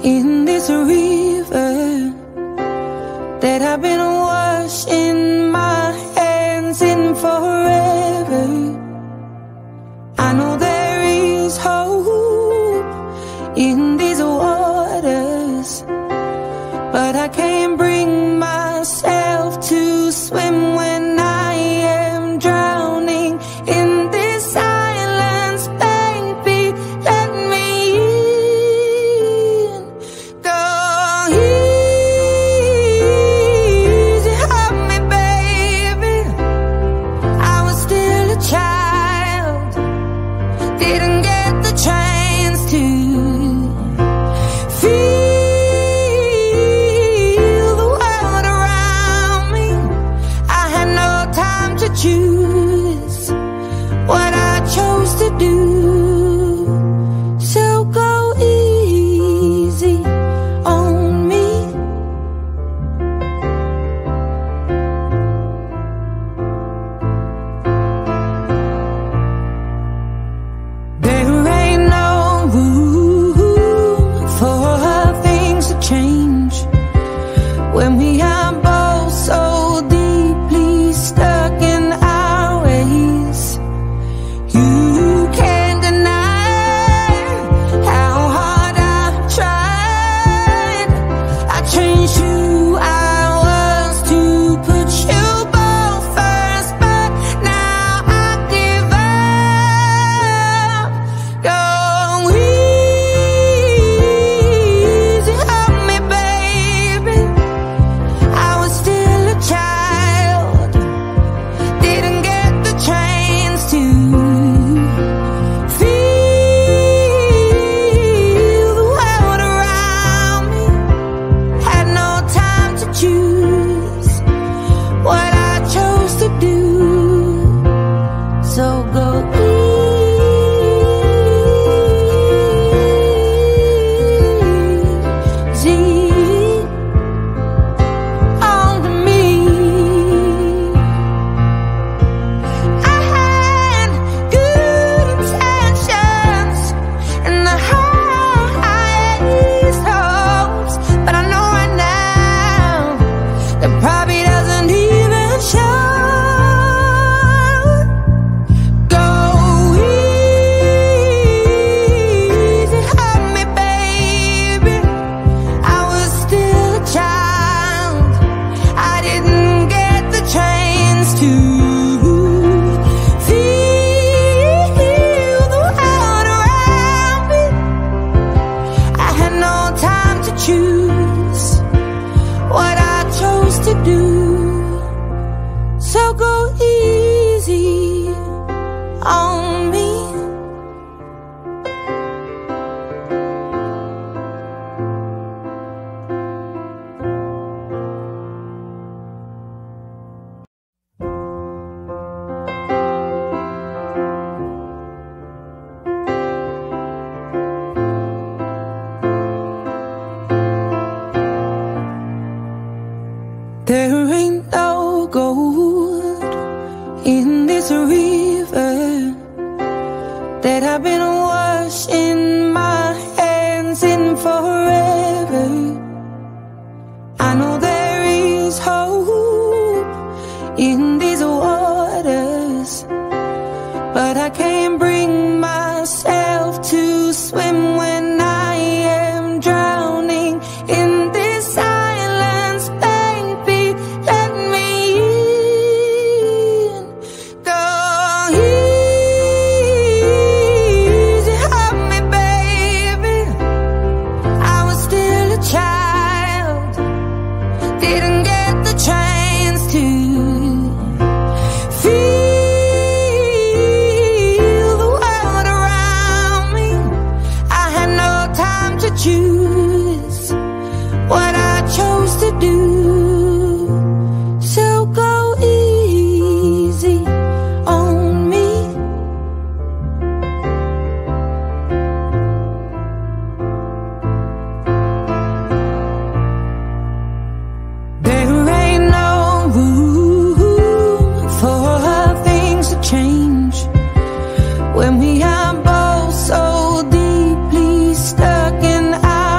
in this river that I've been washing my hands in forever. I know there is hope in these waters, but I can't bring myself to swim when I am drowning in this silence. Baby, let me in. Go easy on me, baby. I was still a child, didn't get the chance to feel the world around me. I had no time to choose what I chose to do. So go easy on me. There ain't no room for things to change when we are both so deeply stuck in our ways. You can't deny how hard I've tried. I changed who I was to put you both first, but now I give up. Go easy on me, baby. I was still a child, didn't get the chance to feel the world around me. Had no time to choose what I chose to do. So go easy on me. I had good intentions and the highest hopes, but I know right now that probably doesn't even show. Go easy on me, baby. I was still a child, I didn't get the chance to feel the world around me. I had no time to choose what I chose to do. So go easy on me. There ain't no gold in this river that I've been washing my hands in forever. I know there is hope in these waters, but I can't bring myself to swim when I am drowning in this silence. Baby, let me in. Go easy on me, baby. I was still a child, didn't get the chance to feel the world around me. I had no time to choose what I chose to do. So go easy on me. There ain't no room for things to change when we are both so deeply stuck in our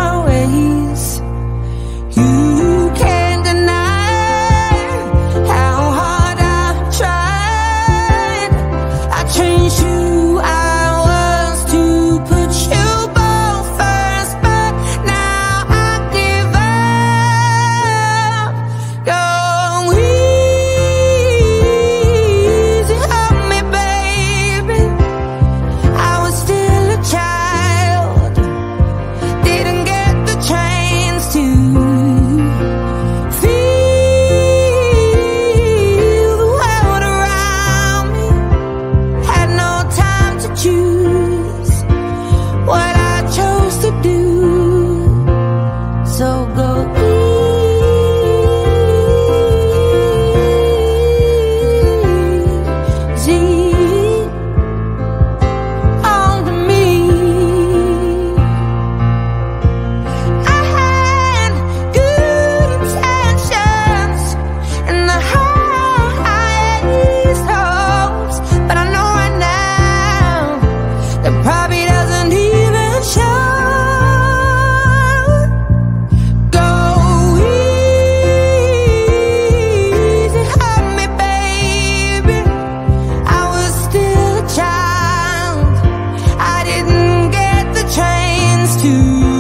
to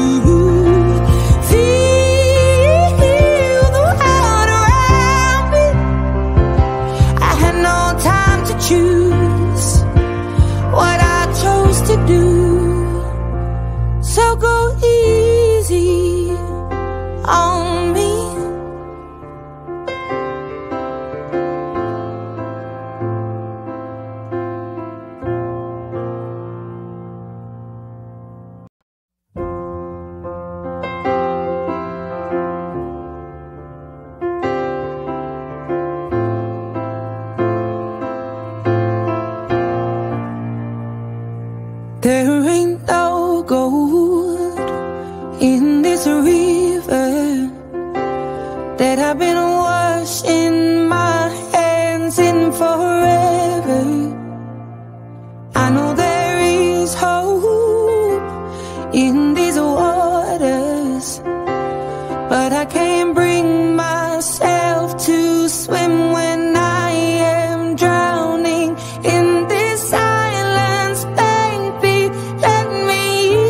feel the world around me. I had no time to choose what I chose to do. So go easy on me. There ain't no gold in this river that I've been washing my hands in forever. I know there is hope in these waters, but I can't bring myself to swim when I am drowning in this silence. Baby, let me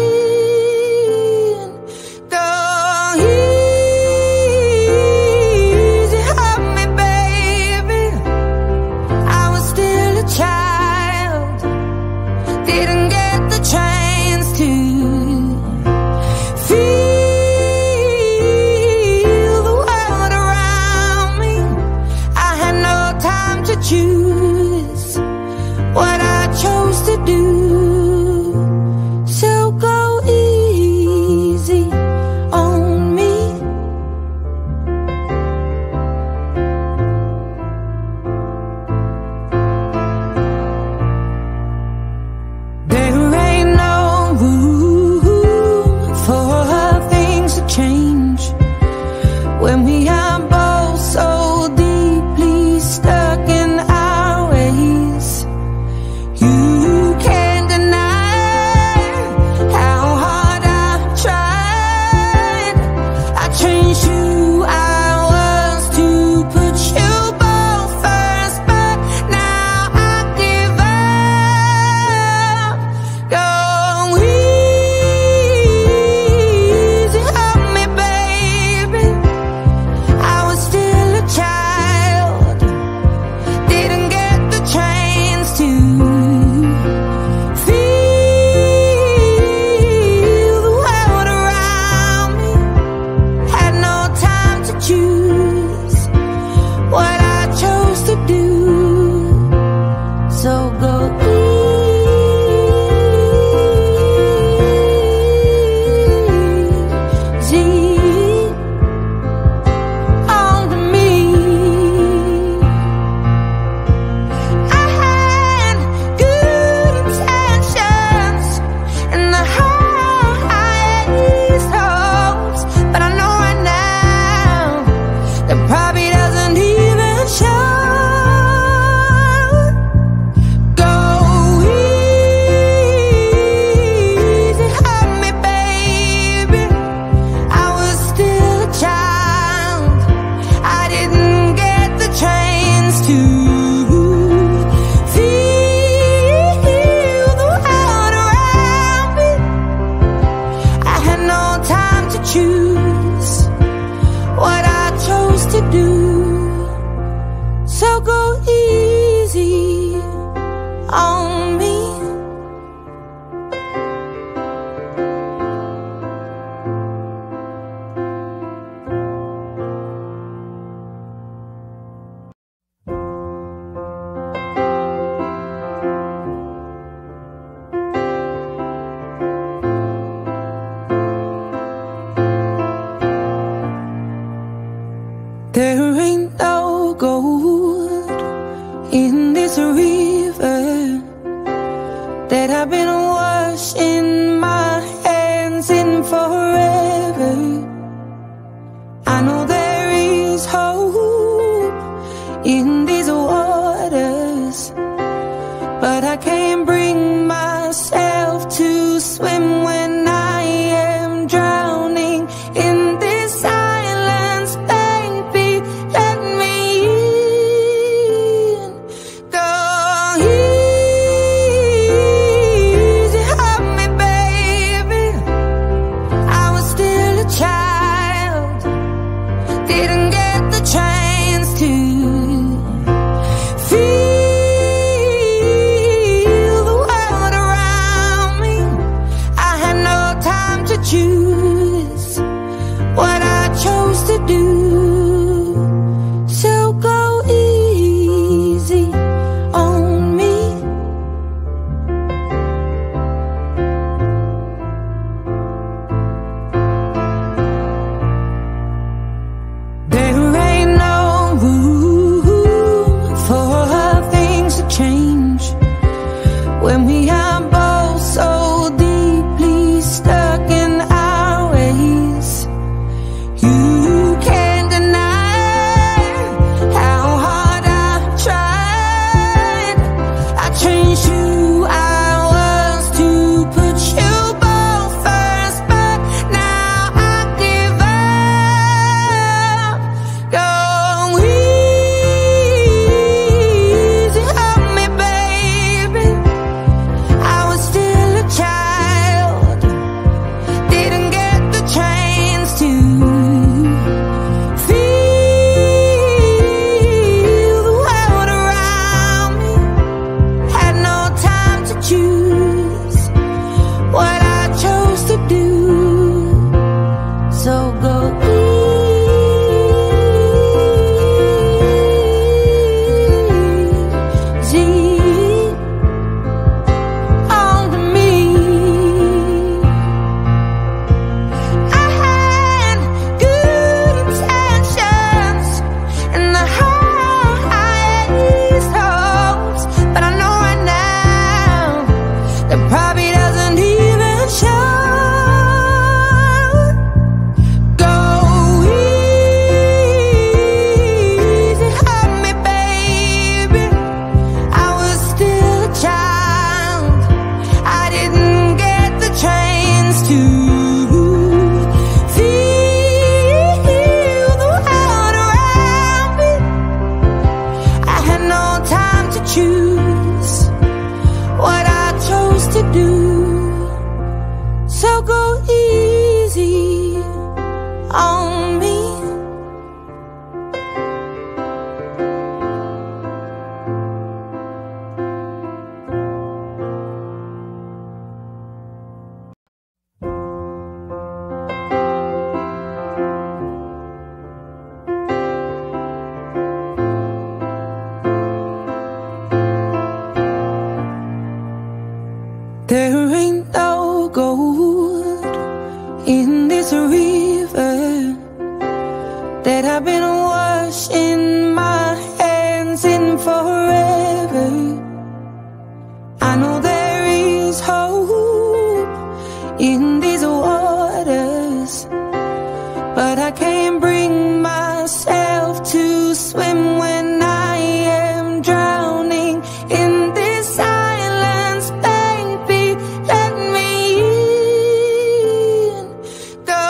in. Go easy on me, baby. I was still a child, didn't get the chance to feel the world around me. I had no time to choose what I chose to do. So go easy on me. There ain't no room for things to change when we are both so deeply stuck in our ways. You can't deny how hard I tried. I changed who I was to put you both first, but now I give up. Go easy on me, baby. I was still a child, didn't get the chance to feel the world around me. Had no time to choose what I chose to do. So go easy on me. I had good intentions and the highest hopes, but I know right now that probably doesn't even show. Go easy on me, baby. I was still a child, I didn't get the chance to feel the world around me. I had no time to choose what I chose to do. So go easy on me. There ain't no gold easy on me. There ain't no gold in this river that I've been washing my hands in forever. I know there is hope in these waters, but I can't bring myself to swim when I am drowning in this silence. Baby, let me in. Go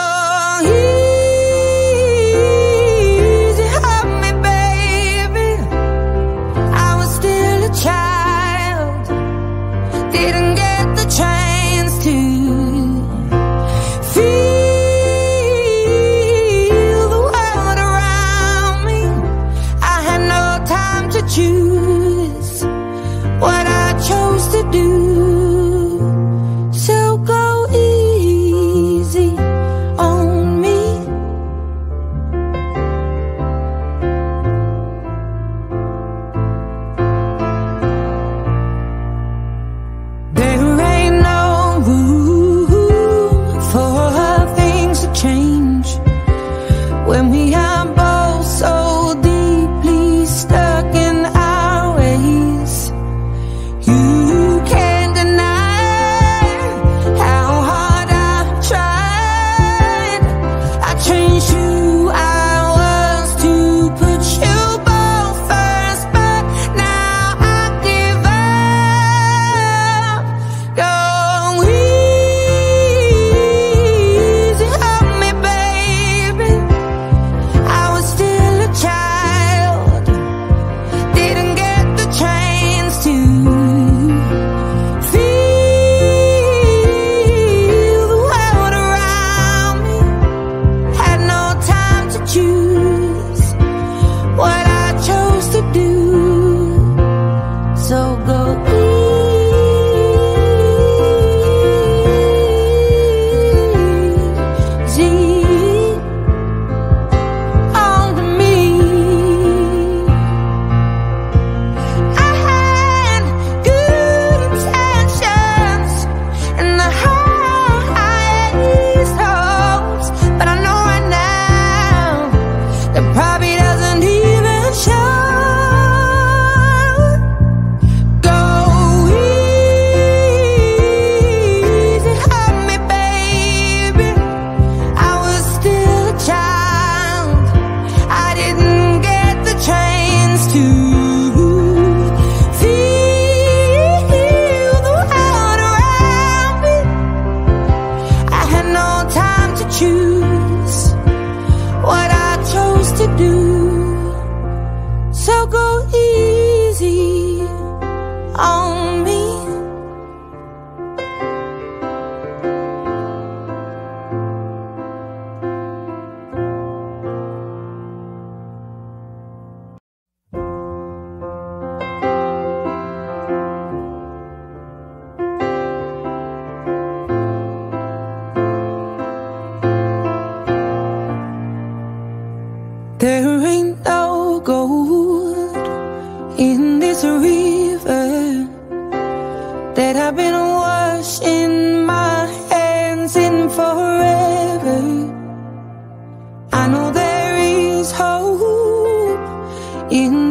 easy on me, baby. I was still a child, didn't get the chance to feel the world around me. I had no time to choose what I chose to do. So go easy on me. There ain't no room for things to change when we are both so deeply stuck in our ways. You can't deny how hard I've tried. I changed who I was to put you both first, but now I give up. Go easy on me, baby. I was still a child, didn't get the chance to feel the world around me. Had no time to choose what I chose to do. So go easy on me. I had good intentions and the highest hopes, but I know right now that probably doesn't even show. Go easy on me, baby. I was still a child, I didn't get the chance to feel the world around me. I had no time to choose what I chose to do. So go easy on me. There ain't no gold in this river that I've been washing my hands in forever. I know there is hope in